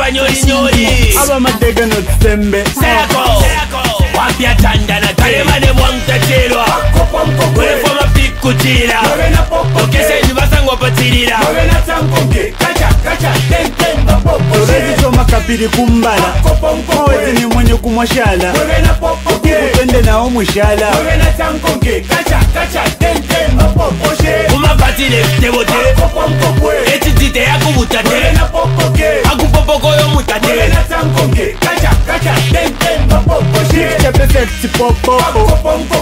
kanyolinyoli abamadega notsembe Seko wapya tandana kalemane bwamutaterwa wefoma pikutira okeseni basangwa patirira orezisoma kapiri kumbala mawezi ni mwenye kumwashala ukikutende nao mwishala kumapatile tebote etitite yakubutate akupopokoyo mutate perfect popopo